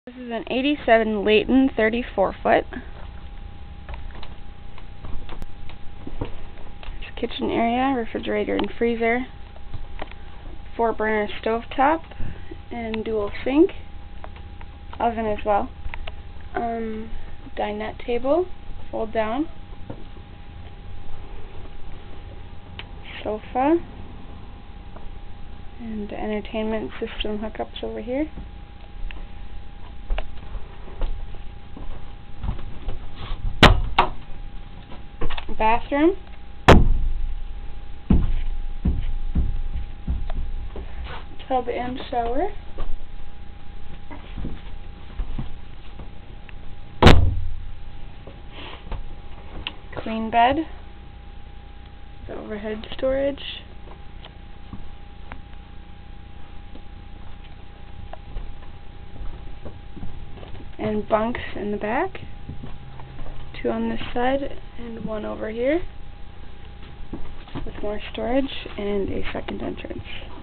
This is an 87 Layton 34 foot. It's kitchen area, refrigerator and freezer, 4-burner stovetop, and dual sink, oven as well. Dinette table, fold down, sofa, and entertainment system hookups over here. Bathroom, tub and shower, queen bed, the overhead storage, and bunks in the back. 2 on this side and 1 over here with more storage and a second entrance.